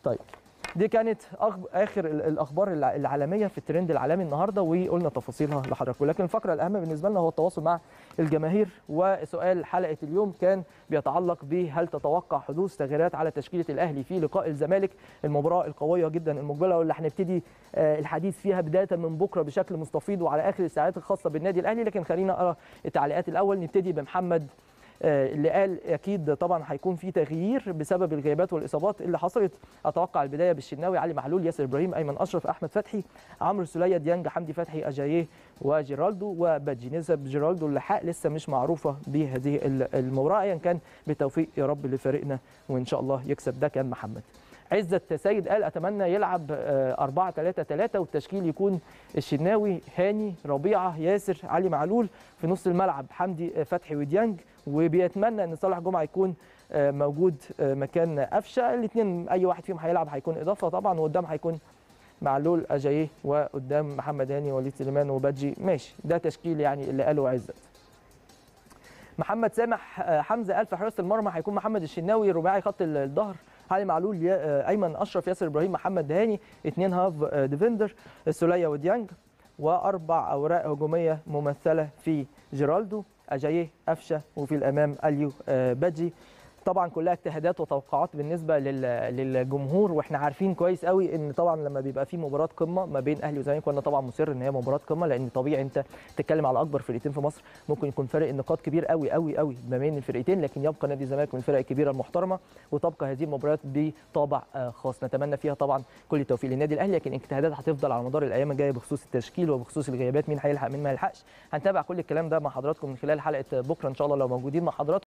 طيب دي كانت اخر الاخبار العالميه في الترند العالمي النهارده، وقلنا تفاصيلها لحضراتكم. لكن الفقره الاهم بالنسبه لنا هو التواصل مع الجماهير، وسؤال حلقه اليوم كان بيتعلق بهل تتوقع حدوث تغييرات على تشكيله الاهلي في لقاء الزمالك، المباراه القويه جدا المقبله واللي هنبتدي الحديث فيها بدايه من بكره بشكل مستفيض وعلى اخر الساعات الخاصه بالنادي الاهلي. لكن خلينا ارى التعليقات الاول. نبتدي بمحمد اللي قال اكيد طبعا هيكون في تغيير بسبب الغيابات والاصابات اللي حصلت. اتوقع البدايه بالشناوي، علي معلول، ياسر ابراهيم، ايمن اشرف، احمد فتحي، عمرو سوليه، ديانج، حمدي فتحي، اجاييه وجيرالدو وبادجي. نسب جيرالدو اللحاق لسه مش معروفه بهذه المباراه، ايا كان بالتوفيق يا رب لفريقنا وان شاء الله يكسب. ده كان محمد. عزت سيد قال اتمنى يلعب 4-3-3 والتشكيل يكون الشناوي، هاني، ربيعه، ياسر، علي معلول، في نص الملعب حمدي فتحي وديانج، وبيتمنى ان صالح جمعه يكون موجود مكان قفشه. الاثنين اي واحد فيهم هيلعب هيكون اضافه طبعا، وقدام هيكون معلول، اجاييه، وقدام محمد هاني، وليد سليمان وبادجي. ماشي، ده تشكيل يعني اللي قاله عزت. محمد سامح حمزه قال في حراسه المرمى هيكون محمد الشناوي، رباعي خط الظهر علي معلول، ايمن اشرف، ياسر ابراهيم، محمد هاني، اثنين هاف ديفندر السوليه وديانج، واربع اوراق هجوميه ممثله في جيرالدو، اجاييه، قفشه، وفي الامام اليو بادجي. طبعا كلها اجتهادات وتوقعات بالنسبه للجمهور، واحنا عارفين كويس قوي ان طبعا لما بيبقى في مباراه قمه ما بين اهلي وزمالك، وانا طبعا مصر ان هي مباراه قمه، لان طبيعي انت تتكلم على اكبر فرقتين في مصر، ممكن يكون فرق النقاط كبير قوي قوي قوي ما بين الفرقتين، لكن يبقى نادي الزمالك من الفرق الكبيره المحترمه، وتبقى هذه المباريات بطابع خاص. نتمنى فيها طبعا كل التوفيق للنادي الاهلي، لكن اجتهادات هتفضل على مدار الايام الجايه بخصوص التشكيل وبخصوص الغيابات، مين هيلحق مين ما يلحقش. هنتابع كل الكلام ده مع حضراتكم من خلال حلقه بكره ان شاء الله لو موجودين مع حضراتكم.